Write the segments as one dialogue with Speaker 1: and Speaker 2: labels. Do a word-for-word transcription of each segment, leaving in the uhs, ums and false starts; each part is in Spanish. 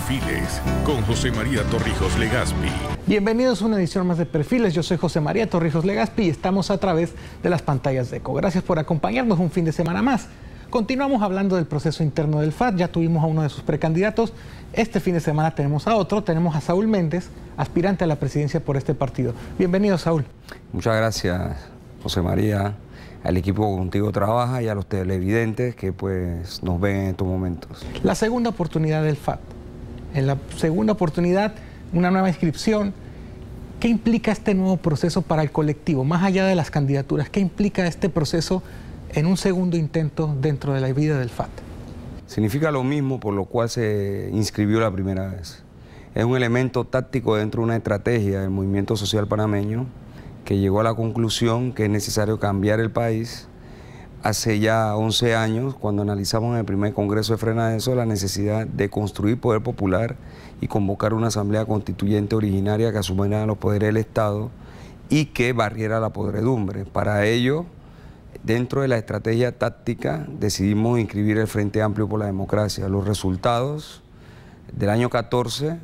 Speaker 1: Perfiles con José María Torrijos Legaspi.
Speaker 2: Bienvenidos a una edición más de Perfiles. Yo soy José María Torrijos Legaspi y estamos a través de las pantallas de ECO. Gracias por acompañarnos un fin de semana más. Continuamos hablando del proceso interno del F A T. Ya tuvimos a uno de sus precandidatos. Este fin de semana tenemos a otro. Tenemos a Saúl Méndez, aspirante a la presidencia por este partido. Bienvenido, Saúl.
Speaker 3: Muchas gracias, José María, al equipo que contigo trabaja y a los televidentes que pues nos ven en estos momentos.
Speaker 2: La segunda oportunidad del F A T. En la segunda oportunidad, una nueva inscripción. ¿Qué implica este nuevo proceso para el colectivo? Más allá de las candidaturas, ¿qué implica este proceso en un segundo intento dentro de la vida del F A T?
Speaker 3: Significa lo mismo por lo cual se inscribió la primera vez. Es un elemento táctico dentro de una estrategia del movimiento social panameño que llegó a la conclusión que es necesario cambiar el país. Hace ya once años, cuando analizamos en el primer Congreso de Frena de Eso la necesidad de construir poder popular y convocar una asamblea constituyente originaria que asumiera los poderes del Estado y que barriera la podredumbre. Para ello, dentro de la estrategia táctica, decidimos inscribir el Frente Amplio por la Democracia. Los resultados del año catorce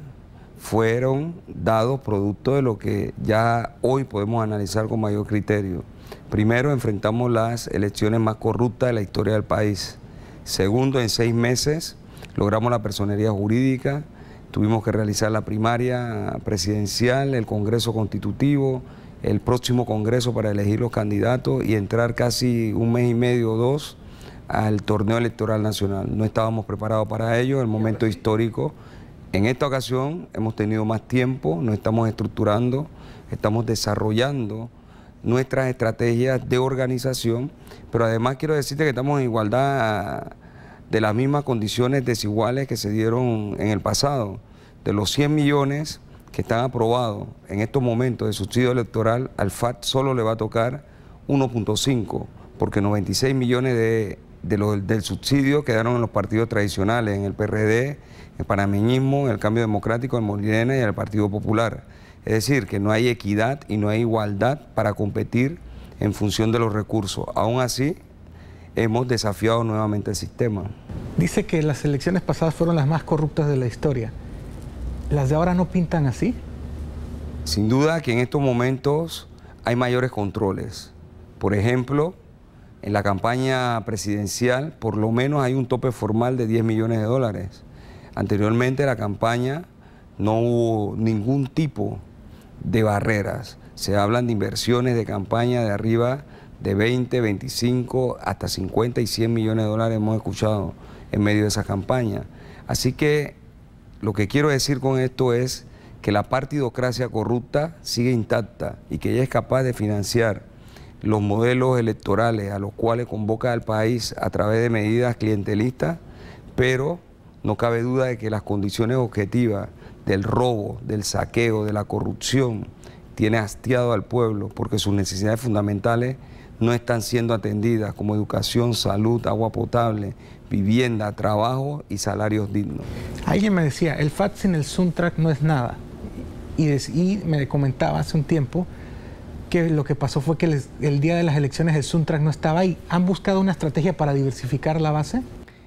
Speaker 3: fueron dados producto de lo que ya hoy podemos analizar con mayor criterio. Primero, enfrentamos las elecciones más corruptas de la historia del país. Segundo, en seis meses logramos la personería jurídica, tuvimos que realizar la primaria presidencial, el Congreso Constitutivo, el próximo Congreso para elegir los candidatos y entrar casi un mes y medio o dos al torneo electoral nacional. No estábamos preparados para ello, el momento histórico. En esta ocasión hemos tenido más tiempo, nos estamos estructurando, estamos desarrollando nuestras estrategias de organización, pero además quiero decirte que estamos en igualdad de las mismas condiciones desiguales que se dieron en el pasado. De los cien millones que están aprobados en estos momentos de subsidio electoral, al F A T solo le va a tocar uno punto cinco, porque noventa y seis millones de, de lo, del subsidio quedaron en los partidos tradicionales, en el P R D, el panameñismo, en el Cambio Democrático, el Molirena y el Partido Popular. Es decir, que no hay equidad y no hay igualdad para competir en función de los recursos. Aún así, hemos desafiado nuevamente el sistema.
Speaker 2: Dice que las elecciones pasadas fueron las más corruptas de la historia. ¿Las de ahora no pintan así?
Speaker 3: Sin duda que en estos momentos hay mayores controles. Por ejemplo, en la campaña presidencial, por lo menos hay un tope formal de diez millones de dólares. Anteriormente, la campaña no hubo ningún tipo de barreras. Se hablan de inversiones de campaña de arriba de veinte, veinticinco, hasta cincuenta y cien millones de dólares hemos escuchado en medio de esa campaña. Así que lo que quiero decir con esto es que la partidocracia corrupta sigue intacta y que ella es capaz de financiar los modelos electorales a los cuales convoca al país a través de medidas clientelistas, pero no cabe duda de que las condiciones objetivas del robo, del saqueo, de la corrupción, tiene hastiado al pueblo porque sus necesidades fundamentales no están siendo atendidas, como educación, salud, agua potable, vivienda, trabajo y salarios dignos. Alguien
Speaker 2: me decía, el F A T sin el Suntrack no es nada. Y, y me comentaba hace un tiempo que lo que pasó fue que les, el día de las elecciones el Suntrack no estaba ahí. ¿Han buscado una estrategia para diversificar la base?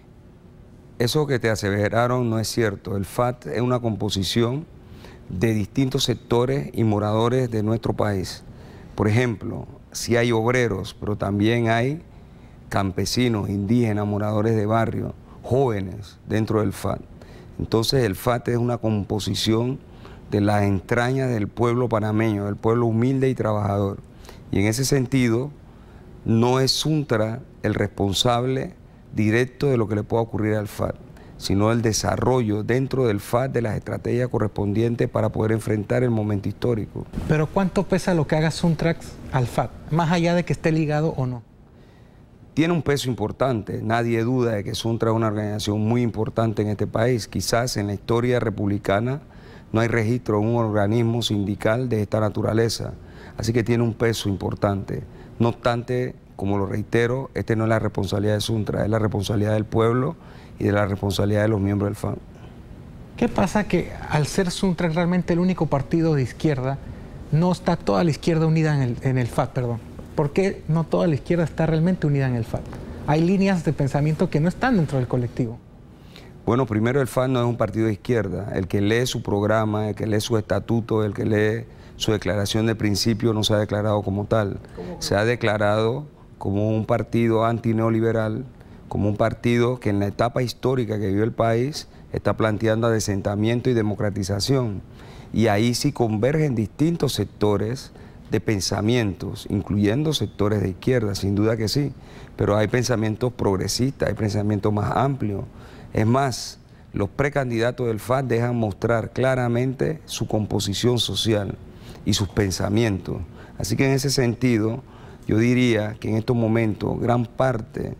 Speaker 3: Eso que te aseveraron no es cierto. El F A T es una composición de distintos sectores y moradores de nuestro país. Por ejemplo, sí hay obreros, pero también hay campesinos, indígenas, moradores de barrio, jóvenes dentro del F A T. Entonces el F A T es una composición de las entrañas del pueblo panameño, del pueblo humilde y trabajador. Y en ese sentido, no es Suntra el responsable directo de lo que le pueda ocurrir al F A T, sino el desarrollo dentro del F A T de las estrategias correspondientes para poder enfrentar el momento histórico.
Speaker 2: Pero ¿cuánto pesa lo que haga Suntrack al F A T, más allá de que esté ligado o no?
Speaker 3: Tiene un peso importante, nadie duda de que Suntrack es una organización muy importante en este país. Quizás en la historia republicana no hay registro de un organismo sindical de esta naturaleza, así que tiene un peso importante. No obstante, como lo reitero, esta no es la responsabilidad de Suntrack, es la responsabilidad del pueblo y de la responsabilidad de los miembros del F A T.
Speaker 2: ¿Qué pasa que al ser Suntrack realmente el único partido de izquierda, no está toda la izquierda unida en el, en el F A T, perdón? ¿Por qué no toda la izquierda está realmente unida en el F A T? Hay líneas de pensamiento que no están dentro del colectivo.
Speaker 3: Bueno, primero el F A D no es un partido de izquierda. El que lee su programa, el que lee su estatuto, el que lee su declaración de principio no se ha declarado como tal. Se ha declarado como un partido antineoliberal, como un partido que en la etapa histórica que vive el país está planteando adesentamiento y democratización. Y ahí sí convergen distintos sectores de pensamientos, incluyendo sectores de izquierda, sin duda que sí, pero hay pensamientos progresistas, hay pensamientos más amplios. Es más, los precandidatos del F A D dejan mostrar claramente su composición social y sus pensamientos. Así que en ese sentido, yo diría que en estos momentos gran parte,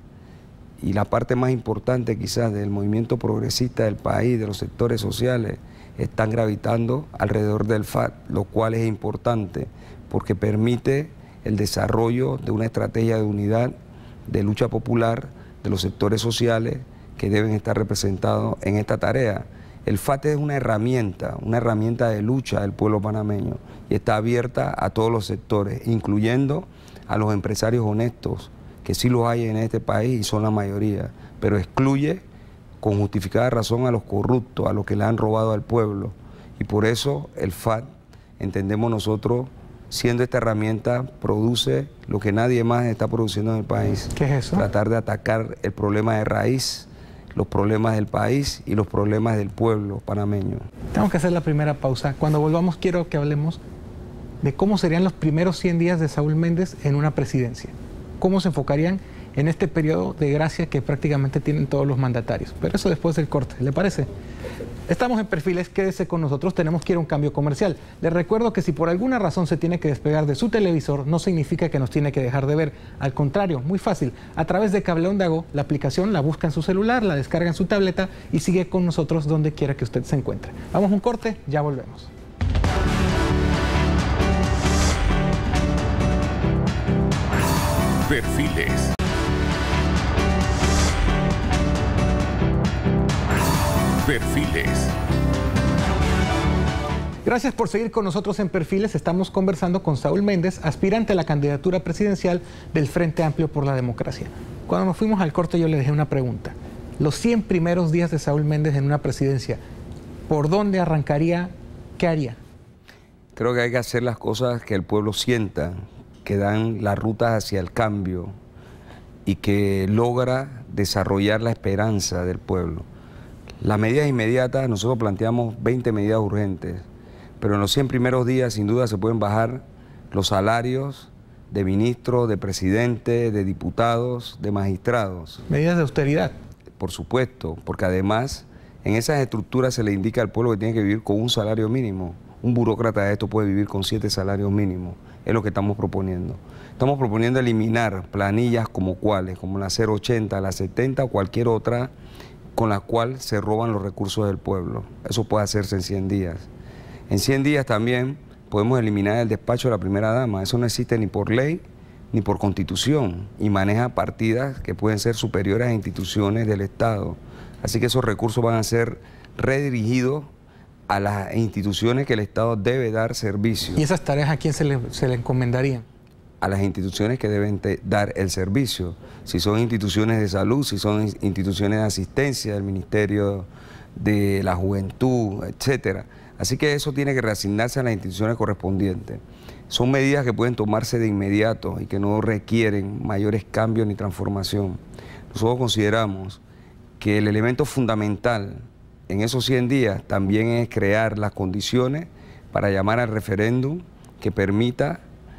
Speaker 3: y la parte más importante quizás del movimiento progresista del país, de los sectores sociales, están gravitando alrededor del F A D, lo cual es importante porque permite el desarrollo de una estrategia de unidad, de lucha popular, de los sectores sociales que deben estar representados en esta tarea. El F A D es una herramienta, una herramienta de lucha del pueblo panameño y está abierta a todos los sectores, incluyendo a los empresarios honestos, que sí los hay en este país y son la mayoría, pero excluye con justificada razón a los corruptos, a los que le han robado al pueblo. Y por eso el F A D, entendemos nosotros, siendo esta herramienta, produce lo que nadie más está produciendo en el país.
Speaker 2: ¿Qué es eso?
Speaker 3: Tratar de atacar el problema de raíz, los problemas del país y los problemas del pueblo panameño.
Speaker 2: Tengo que hacer la primera pausa. Cuando volvamos quiero que hablemos de cómo serían los primeros cien días de Saúl Méndez en una presidencia. Cómo se enfocarían en este periodo de gracia que prácticamente tienen todos los mandatarios. Pero eso después del corte, ¿le parece? Estamos en Perfiles, quédese con nosotros, tenemos que ir a un cambio comercial. Les recuerdo que si por alguna razón se tiene que despegar de su televisor, no significa que nos tiene que dejar de ver. Al contrario, muy fácil. A través de Cable Onda Go, la aplicación la busca en su celular, la descarga en su tableta y sigue con nosotros donde quiera que usted se encuentre. Vamos a un corte, ya volvemos.
Speaker 1: Perfiles. Perfiles.
Speaker 2: Gracias por seguir con nosotros en Perfiles. Estamos conversando con Saúl Méndez, aspirante a la candidatura presidencial del Frente Amplio por la Democracia. Cuando nos fuimos al corte yo le dejé una pregunta. Los cien primeros días de Saúl Méndez en una presidencia, ¿por dónde arrancaría? ¿Qué haría?
Speaker 3: Creo que hay que hacer las cosas que el pueblo sienta, que dan la ruta hacia el cambio y que logra desarrollar la esperanza del pueblo. Las medidas inmediatas, nosotros planteamos veinte medidas urgentes, pero en los cien primeros días sin duda se pueden bajar los salarios de ministros, de presidentes, de diputados, de magistrados.
Speaker 2: Medidas de austeridad.
Speaker 3: Por supuesto, porque además en esas estructuras se le indica al pueblo que tiene que vivir con un salario mínimo. Un burócrata de esto puede vivir con siete salarios mínimos, es lo que estamos proponiendo. Estamos proponiendo eliminar planillas como cuáles, como la cero ochenta, la setenta o cualquier otra con la cual se roban los recursos del pueblo. Eso puede hacerse en cien días. En cien días también podemos eliminar el despacho de la primera dama. Eso no existe ni por ley ni por constitución y maneja partidas que pueden ser superiores a instituciones del Estado. Así que esos recursos van a ser redirigidos a las instituciones que el Estado debe dar servicio.
Speaker 2: ¿Y esas tareas a quién se le, se le encomendarían?
Speaker 3: A las instituciones que deben dar el servicio. Si son instituciones de salud, si son instituciones de asistencia, el Ministerio de la Juventud, etcétera. Así que eso tiene que reasignarse a las instituciones correspondientes. Son medidas que pueden tomarse de inmediato y que no requieren mayores cambios ni transformación. Nosotros consideramos que el elemento fundamental en esos cien días también es crear las condiciones para llamar al referéndum que permita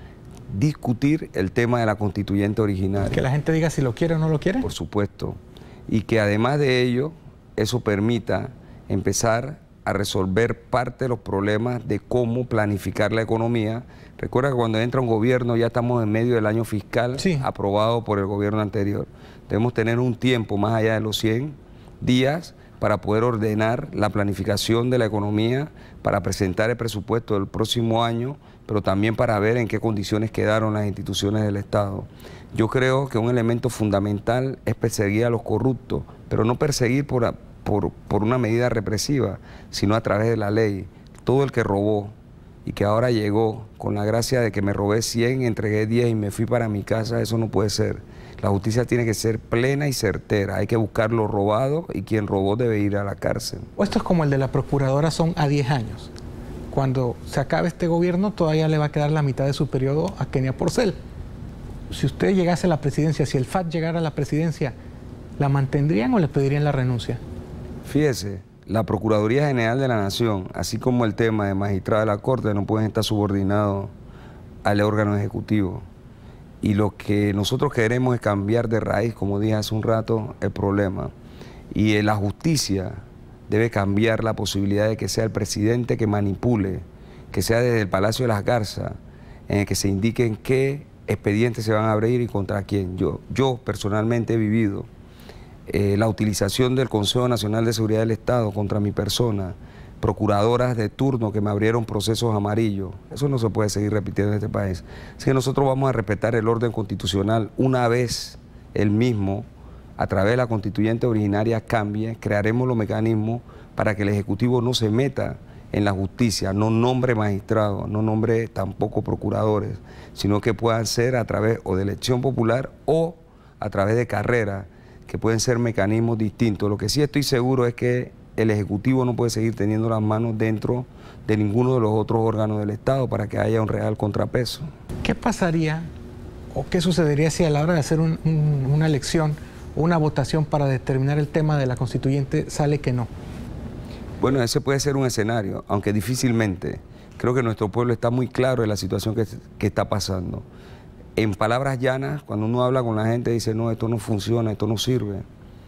Speaker 3: discutir el tema de la constituyente originaria.
Speaker 2: Que la gente diga si lo quiere o no lo quiere.
Speaker 3: Por supuesto. Y que además de ello, eso permita empezar a resolver parte de los problemas de cómo planificar la economía. Recuerda que cuando entra un gobierno ya estamos en medio del año fiscal, sí, aprobado por el gobierno anterior. Debemos tener un tiempo más allá de los cien días para poder ordenar la planificación de la economía, para presentar el presupuesto del próximo año, pero también para ver en qué condiciones quedaron las instituciones del Estado. Yo creo que un elemento fundamental es perseguir a los corruptos, pero no perseguir por, por, por una medida represiva, sino a través de la ley. Todo el que robó y que ahora llegó con la gracia de que me robé cien, entregué diez y me fui para mi casa, eso no puede ser. La justicia tiene que ser plena y certera. Hay que buscar lo robado y quien robó debe ir a la cárcel.
Speaker 2: O esto es como el de la procuradora, son a diez años. Cuando se acabe este gobierno todavía le va a quedar la mitad de su periodo a Kenia Porcel. Si usted llegase a la presidencia, si el F A T llegara a la presidencia, ¿la mantendrían o le pedirían la renuncia?
Speaker 3: Fíjese, la Procuraduría General de la Nación, así como el tema de magistrado de la Corte, no pueden estar subordinados al órgano ejecutivo. Y lo que nosotros queremos es cambiar de raíz, como dije hace un rato, el problema. Y la justicia debe cambiar la posibilidad de que sea el presidente que manipule, que sea desde el Palacio de las Garzas, en el que se indiquen qué expedientes se van a abrir y contra quién. Yo, yo personalmente he vivido eh, la utilización del Consejo Nacional de Seguridad del Estado contra mi persona, procuradoras de turno que me abrieron procesos amarillos. Eso no se puede seguir repitiendo en este país. Así que nosotros vamos a respetar el orden constitucional una vez el mismo, a través de la constituyente originaria, cambie, crearemos los mecanismos para que el Ejecutivo no se meta en la justicia, no nombre magistrados, no nombre tampoco procuradores, sino que puedan ser a través o de elección popular o a través de carreras, que pueden ser mecanismos distintos. Lo que sí estoy seguro es que el Ejecutivo no puede seguir teniendo las manos dentro de ninguno de los otros órganos del Estado para que haya un real contrapeso.
Speaker 2: ¿Qué pasaría o qué sucedería si a la hora de hacer un, un, una elección o una votación para determinar el tema de la constituyente sale que no?
Speaker 3: Bueno, ese puede ser un escenario, aunque difícilmente. Creo que nuestro pueblo está muy claro de la situación que, que está pasando. En palabras llanas, cuando uno habla con la gente, dice, no, esto no funciona, esto no sirve,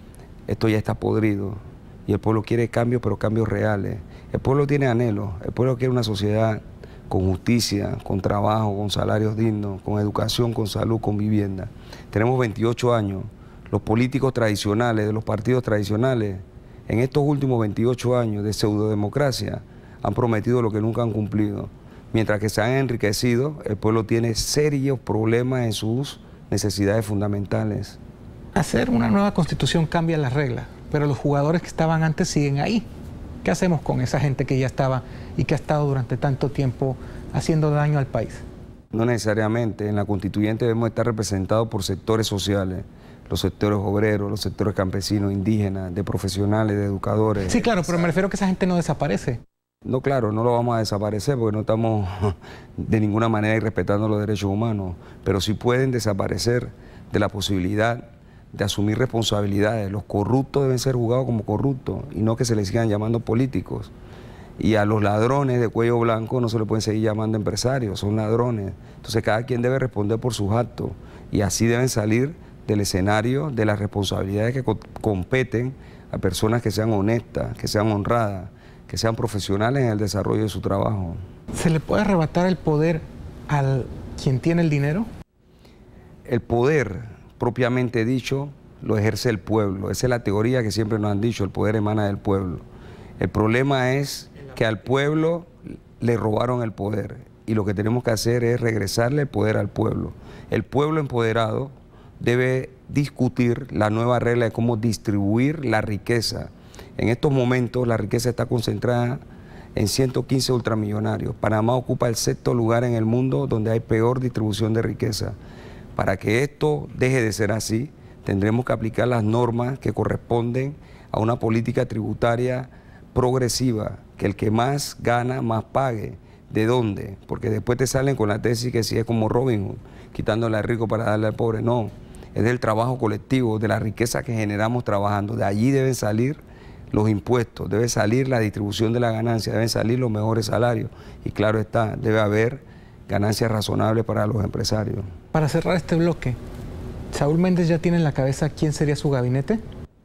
Speaker 3: esto ya está podrido. Y el pueblo quiere cambios, pero cambios reales. El pueblo tiene anhelos, el pueblo quiere una sociedad con justicia, con trabajo, con salarios dignos, con educación, con salud, con vivienda. Tenemos veintiocho años. Los políticos tradicionales, de los partidos tradicionales, en estos últimos veintiocho años de pseudodemocracia, han prometido lo que nunca han cumplido. Mientras que se han enriquecido, el pueblo tiene serios problemas en sus necesidades fundamentales.
Speaker 2: Hacer una nueva constitución cambia las reglas, pero los jugadores que estaban antes siguen ahí. ¿Qué hacemos con esa gente que ya estaba y que ha estado durante tanto tiempo haciendo daño al país?
Speaker 3: No necesariamente. En la constituyente debemos estar representados por sectores sociales, los sectores obreros, los sectores campesinos, indígenas, de profesionales, de educadores.
Speaker 2: Sí, claro, pero me refiero a que esa gente no desaparece.
Speaker 3: No, claro, no lo vamos a desaparecer porque no estamos de ninguna manera irrespetando los derechos humanos, pero sí pueden desaparecer de la posibilidad de asumir responsabilidades. Los corruptos deben ser juzgados como corruptos y no que se les sigan llamando políticos. Y a los ladrones de cuello blanco no se les pueden seguir llamando empresarios, son ladrones. Entonces cada quien debe responder por sus actos y así deben salir del escenario de las responsabilidades que co competen a personas que sean honestas, que sean honradas, que sean profesionales en el desarrollo de su trabajo.
Speaker 2: ¿Se le puede arrebatar el poder al quien tiene el dinero?
Speaker 3: El poder, propiamente dicho, lo ejerce el pueblo. Esa es la teoría que siempre nos han dicho, el poder emana del pueblo. El problema es que al pueblo le robaron el poder y lo que tenemos que hacer es regresarle el poder al pueblo. El pueblo empoderado debe discutir la nueva regla de cómo distribuir la riqueza. En estos momentos la riqueza está concentrada en ciento quince ultramillonarios. Panamá ocupa el sexto lugar en el mundo donde hay peor distribución de riqueza. Para que esto deje de ser así, tendremos que aplicar las normas que corresponden a una política tributaria progresiva, que el que más gana, más pague. ¿De dónde? Porque después te salen con la tesis que si es como Robin Hood, quitándole al rico para darle al pobre. No, es del trabajo colectivo, de la riqueza que generamos trabajando. De allí deben salir los impuestos, debe salir la distribución de la ganancia, deben salir los mejores salarios. Y claro está, debe haber ganancias razonables para los empresarios. Para
Speaker 2: cerrar este bloque, ¿Saúl Méndez ya tiene en la cabeza quién sería su gabinete?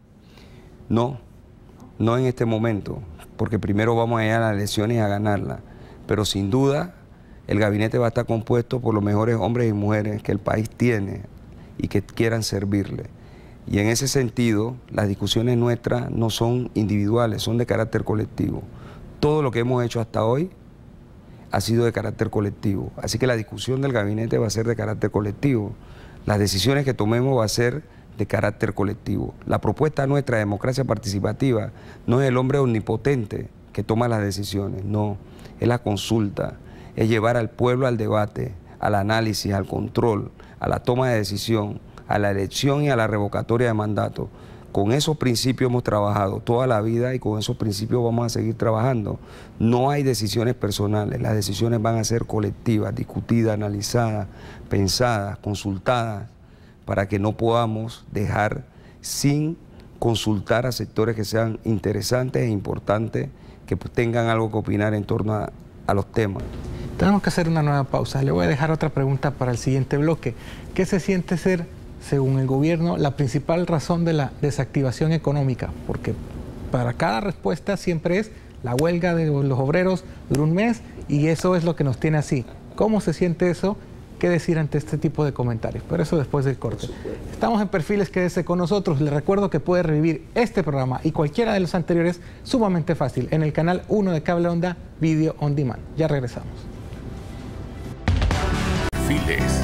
Speaker 3: No, no en este momento, porque primero vamos a ir a las elecciones y a ganarlas. Pero sin duda, el gabinete va a estar compuesto por los mejores hombres y mujeres que el país tiene y que quieran servirle. Y en ese sentido, las discusiones nuestras no son individuales, son de carácter colectivo. Todo lo que hemos hecho hasta hoy ha sido de carácter colectivo. Así que la discusión del gabinete va a ser de carácter colectivo. Las decisiones que tomemos va a ser de carácter colectivo. La propuesta nuestra de democracia participativa no es el hombre omnipotente que toma las decisiones, no. Es la consulta, es llevar al pueblo al debate, al análisis, al control, a la toma de decisión, a la elección y a la revocatoria de mandato. Con esos principios hemos trabajado toda la vida y con esos principios vamos a seguir trabajando. No hay decisiones personales, las decisiones van a ser colectivas, discutidas, analizadas, pensadas, consultadas, para que no podamos dejar sin consultar a sectores que sean interesantes e importantes, que tengan algo que opinar en torno a, a los temas.
Speaker 2: Tenemos que hacer una nueva pausa. Le voy a dejar otra pregunta para el siguiente bloque. ¿Qué se siente ser, según el gobierno, la principal razón de la desactivación económica? Porque para cada respuesta siempre es la huelga de los obreros duró un mes y eso es lo que nos tiene así. ¿Cómo se siente eso? ¿Qué decir ante este tipo de comentarios? Pero eso después del corte. Estamos en Perfiles, quédese con nosotros. Le recuerdo que puede revivir este programa y cualquiera de los anteriores sumamente fácil en el canal uno de Cable Onda Video On Demand. Ya regresamos.
Speaker 1: Perfiles.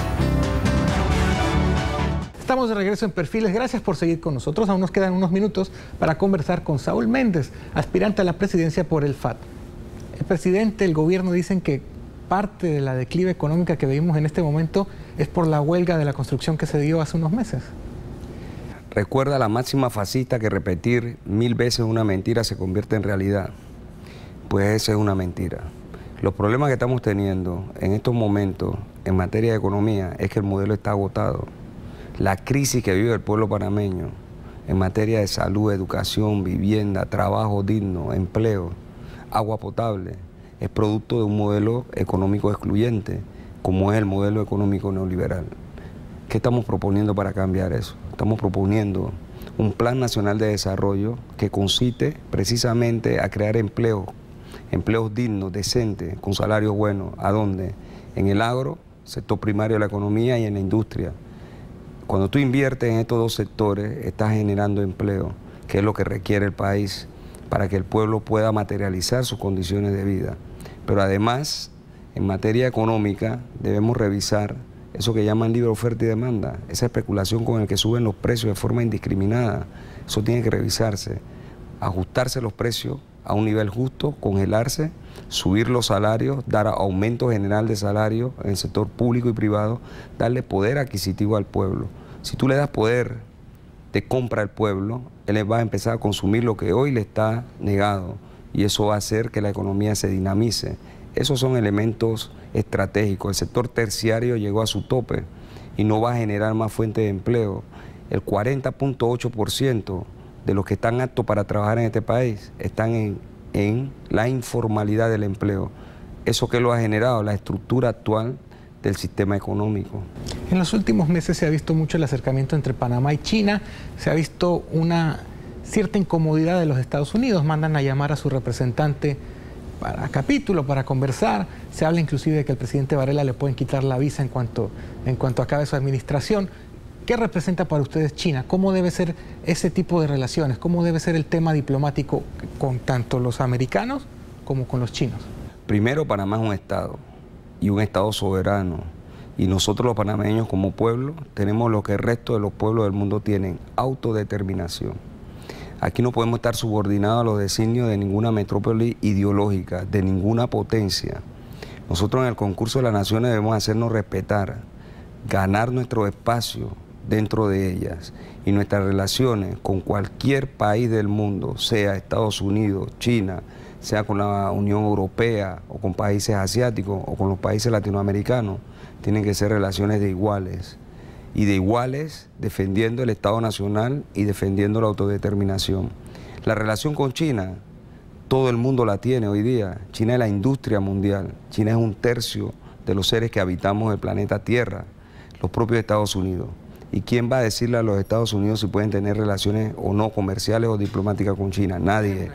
Speaker 2: Estamos de regreso en Perfiles. Gracias por seguir con nosotros. Aún nos quedan unos minutos para conversar con Saúl Méndez, aspirante a la presidencia por el F A T. El presidente, el gobierno dicen que parte de la declive económica que vivimos en este momento es por la huelga de la construcción que se dio hace unos meses.
Speaker 3: Recuerda la máxima fascista que repetir mil veces una mentira se convierte en realidad. Pues esa es una mentira. Los problemas que estamos teniendo en estos momentos en materia de economía es que el modelo está agotado. La crisis que vive el pueblo panameño en materia de salud, educación, vivienda, trabajo digno, empleo, agua potable, es producto de un modelo económico excluyente, como es el modelo económico neoliberal. ¿Qué estamos proponiendo para cambiar eso? Estamos proponiendo un plan nacional de desarrollo que consiste precisamente a crear empleos, empleos dignos, decentes, con salarios buenos. ¿A dónde? En el agro, sector primario de la economía, y en la industria. Cuando tú inviertes en estos dos sectores, estás generando empleo, que es lo que requiere el país para que el pueblo pueda materializar sus condiciones de vida. Pero además, en materia económica, debemos revisar eso que llaman libre oferta y demanda, esa especulación con el que suben los precios de forma indiscriminada. Eso tiene que revisarse, ajustarse los precios a un nivel justo, congelarse, subir los salarios, dar aumento general de salario en el sector público y privado, darle poder adquisitivo al pueblo. Si tú le das poder de compra al pueblo, él va a empezar a consumir lo que hoy le está negado y eso va a hacer que la economía se dinamice. Esos son elementos estratégicos. El sector terciario llegó a su tope y no va a generar más fuentes de empleo. El cuarenta punto ocho por ciento de los que están aptos para trabajar en este país están en, en la informalidad del empleo. ¿Eso qué lo ha generado? La estructura actual del sistema económico.
Speaker 2: En los últimos meses se ha visto mucho el acercamiento entre Panamá y China, se ha visto una cierta incomodidad de los Estados Unidos, mandan a llamar a su representante para capítulo, para conversar, se habla inclusive de que al presidente Varela le pueden quitar la visa en cuanto, en cuanto acabe su administración. ¿Qué representa para ustedes China? ¿Cómo debe ser ese tipo de relaciones? ¿Cómo debe ser el tema diplomático con tanto los americanos como con los chinos?
Speaker 3: Primero, Panamá es un estado y un estado soberano. Y nosotros los panameños como pueblo tenemos lo que el resto de los pueblos del mundo tienen, autodeterminación. Aquí no podemos estar subordinados a los designios de ninguna metrópoli ideológica, de ninguna potencia. Nosotros en el concurso de las naciones debemos hacernos respetar, ganar nuestro espacio dentro de ellas y nuestras relaciones con cualquier país del mundo, sea Estados Unidos, China, sea con la Unión Europea o con países asiáticos o con los países latinoamericanos, tienen que ser relaciones de iguales. Y de iguales defendiendo el Estado Nacional y defendiendo la autodeterminación. La relación con China, todo el mundo la tiene hoy día. China es la industria mundial. China es un tercio de los seres que habitamos el planeta Tierra, los propios Estados Unidos. ¿Y quién va a decirle a los Estados Unidos si pueden tener relaciones o no comerciales o diplomáticas con China? Nadie.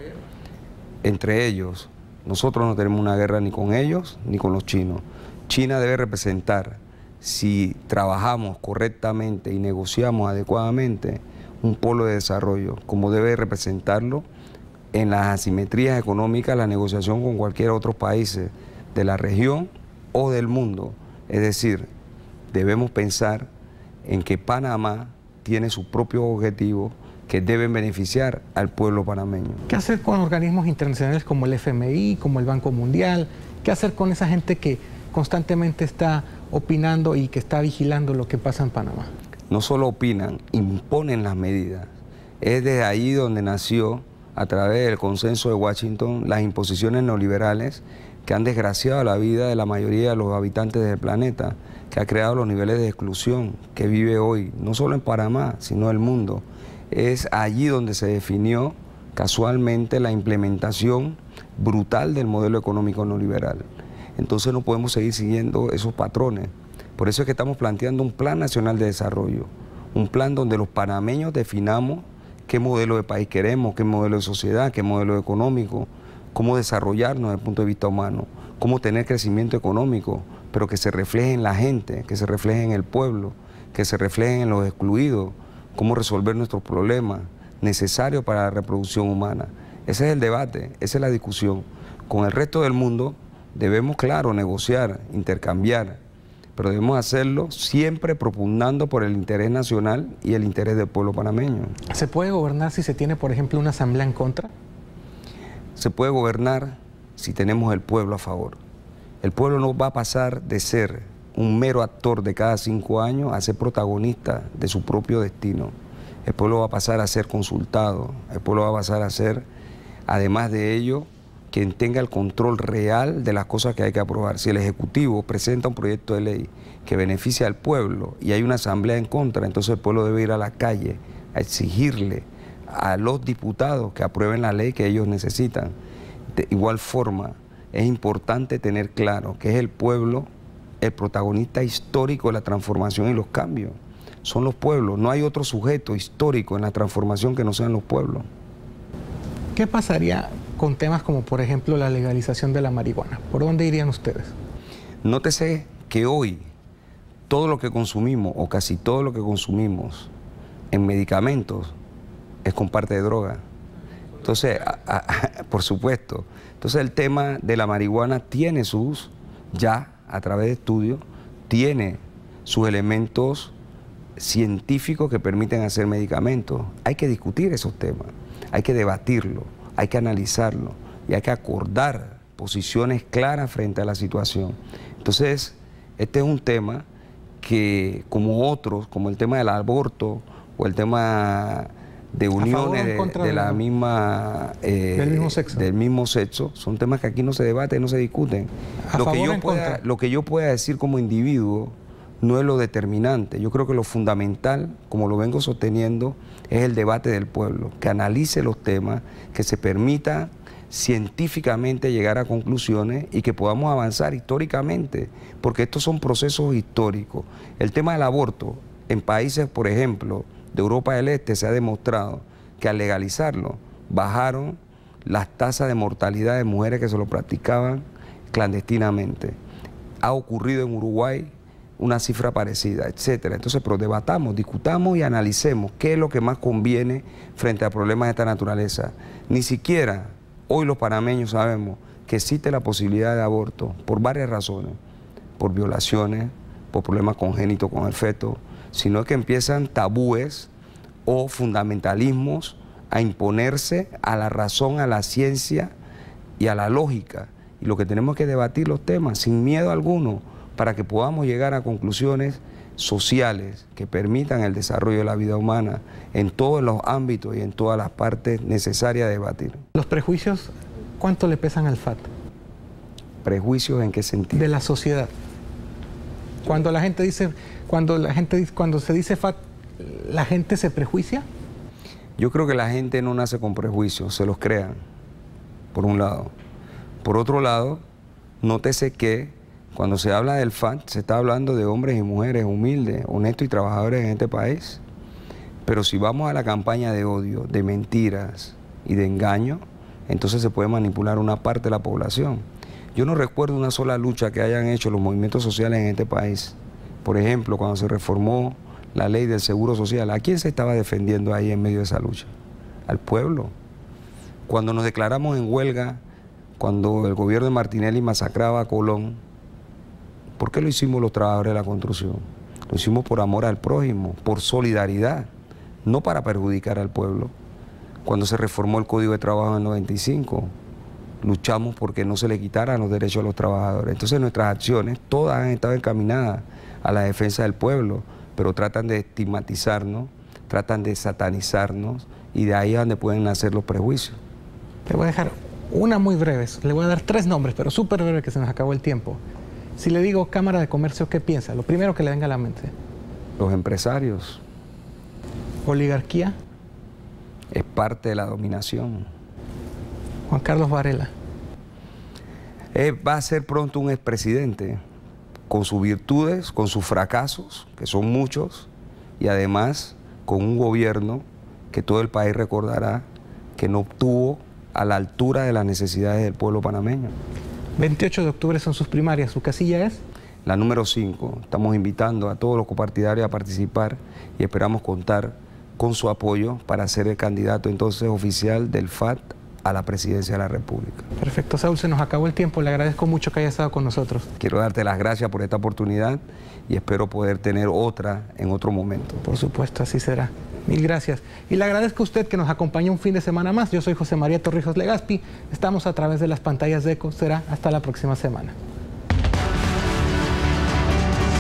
Speaker 3: Entre ellos, nosotros no tenemos una guerra ni con ellos ni con los chinos. China debe representar, si trabajamos correctamente y negociamos adecuadamente, un polo de desarrollo, como debe representarlo en las asimetrías económicas, la negociación con cualquier otro país de la región o del mundo. Es decir, debemos pensar en que Panamá tiene sus propios objetivos que deben beneficiar al pueblo panameño.
Speaker 2: ¿Qué hacer con organismos internacionales como el F M I, como el Banco Mundial? ¿Qué hacer con esa gente que constantemente está opinando y que está vigilando lo que pasa en Panamá?
Speaker 3: no solo opinan, imponen las medidas. Es desde ahí donde nació, a través del consenso de Washington, las imposiciones neoliberales que han desgraciado la vida de la mayoría de los habitantes del planeta, que ha creado los niveles de exclusión que vive hoy, no solo en Panamá, sino el mundo. Es allí donde se definió casualmente la implementación brutal del modelo económico neoliberal. Entonces no podemos seguir siguiendo esos patrones. Por eso es que estamos planteando un plan nacional de desarrollo, un plan donde los panameños definamos qué modelo de país queremos, qué modelo de sociedad, qué modelo económico, cómo desarrollarnos desde el punto de vista humano, cómo tener crecimiento económico, pero que se refleje en la gente, que se refleje en el pueblo, que se refleje en los excluidos, cómo resolver nuestros problemas necesarios para la reproducción humana. Ese es el debate, esa es la discusión. Con el resto del mundo debemos, claro, negociar, intercambiar, pero debemos hacerlo siempre propugnando por el interés nacional y el interés del pueblo panameño.
Speaker 2: ¿Se puede gobernar si se tiene, por ejemplo, una asamblea en contra?
Speaker 3: Se puede gobernar si tenemos el pueblo a favor. El pueblo no va a pasar de ser un mero actor de cada cinco años a ser protagonista de su propio destino. El pueblo va a pasar a ser consultado, el pueblo va a pasar a ser, además de ello, quien tenga el control real de las cosas que hay que aprobar. Si el Ejecutivo presenta un proyecto de ley que beneficia al pueblo y hay una asamblea en contra, entonces el pueblo debe ir a la calle a exigirle a los diputados que aprueben la ley que ellos necesitan. De igual forma, es importante tener claro que es el pueblo el protagonista histórico de la transformación y los cambios. Son los pueblos, no hay otro sujeto histórico en la transformación que no sean los pueblos.
Speaker 2: ¿Qué pasaría con temas como, por ejemplo, la legalización de la marihuana? ¿Por dónde irían ustedes?
Speaker 3: Nótese que hoy todo lo que consumimos, o casi todo lo que consumimos en medicamentos, es con parte de droga. Entonces, a, a, por supuesto, entonces el tema de la marihuana tiene sus, ya a través de estudios, tiene sus elementos científicos que permiten hacer medicamentos. Hay que discutir esos temas, hay que debatirlo, hay que analizarlo y hay que acordar posiciones claras frente a la situación. Entonces, este es un tema que, como otros, como el tema del aborto o el tema de uniones de, de la misma eh,
Speaker 2: del mismo sexo.
Speaker 3: del mismo sexo, son temas que aquí no se debaten, no se discuten. Lo que, yo pueda, lo que yo pueda decir como individuo no es lo determinante. Yo creo que lo fundamental, como lo vengo sosteniendo, es el debate del pueblo, que analice los temas, que se permita científicamente llegar a conclusiones y que podamos avanzar históricamente, porque estos son procesos históricos. El tema del aborto, en países, por ejemplo, de Europa del Este, se ha demostrado que al legalizarlo bajaron las tasas de mortalidad de mujeres que se lo practicaban clandestinamente. Ha ocurrido en Uruguay una cifra parecida, etcétera. Entonces, pero debatamos, discutamos y analicemos qué es lo que más conviene frente a problemas de esta naturaleza. Ni siquiera hoy los panameños sabemos que existe la posibilidad de aborto por varias razones, por violaciones, por problemas congénitos con el feto, sino que empiezan tabúes o fundamentalismos a imponerse a la razón, a la ciencia y a la lógica. Y lo que tenemos que debatir los temas sin miedo alguno para que podamos llegar a conclusiones sociales que permitan el desarrollo de la vida humana en todos los ámbitos y en todas las partes necesarias de debatir.
Speaker 2: ¿Los prejuicios cuánto le pesan al F A T?
Speaker 3: ¿Prejuicios en qué sentido?
Speaker 2: De la sociedad. Cuando la gente dice, cuando la gente dice, cuando se dice F A T, ¿la gente se prejuicia?
Speaker 3: Yo creo que la gente no nace con prejuicios, se los crean, por un lado. Por otro lado, nótese que cuando se habla del F A T, se está hablando de hombres y mujeres humildes, honestos y trabajadores en este país. Pero si vamos a la campaña de odio, de mentiras y de engaño, entonces se puede manipular una parte de la población. Yo no recuerdo una sola lucha que hayan hecho los movimientos sociales en este país. Por ejemplo, cuando se reformó la ley del seguro social, ¿a quién se estaba defendiendo ahí en medio de esa lucha? Al pueblo. Cuando nos declaramos en huelga, cuando el gobierno de Martinelli masacraba a Colón, ¿por qué lo hicimos los trabajadores de la construcción? Lo hicimos por amor al prójimo, por solidaridad, no para perjudicar al pueblo. Cuando se reformó el Código de Trabajo en el noventa y cinco, luchamos porque no se le quitaran los derechos a los trabajadores. Entonces nuestras acciones todas han estado encaminadas a la defensa del pueblo, pero tratan de estigmatizarnos, tratan de satanizarnos y de ahí es donde pueden nacer los prejuicios.
Speaker 2: Te voy a dejar una muy breve, le voy a dar tres nombres, pero súper breve que se nos acabó el tiempo. Si le digo Cámara de Comercio, ¿qué piensa? Lo primero que le venga a la mente.
Speaker 3: Los empresarios.
Speaker 2: Oligarquía.
Speaker 3: Es parte de la dominación.
Speaker 2: Juan Carlos Varela.
Speaker 3: Eh, va a ser pronto un expresidente, con sus virtudes, con sus fracasos, que son muchos, y además con un gobierno que todo el país recordará que no obtuvo a la altura de las necesidades del pueblo panameño.
Speaker 2: veintiocho de octubre son sus primarias, ¿su casilla es?
Speaker 3: La número cinco. Estamos invitando a todos los copartidarios a participar y esperamos contar con su apoyo para ser el candidato entonces oficial del F A T a la presidencia de la República.
Speaker 2: Perfecto, Saúl, se nos acabó el tiempo. Le agradezco mucho que haya estado con nosotros.
Speaker 3: Quiero darte las gracias por esta oportunidad y espero poder tener otra en otro momento.
Speaker 2: Por supuesto, así será. Mil gracias. Y le agradezco a usted que nos acompañó un fin de semana más. Yo soy José María Torrijos Legaspi. Estamos a través de las pantallas de ECO. Será hasta la próxima semana.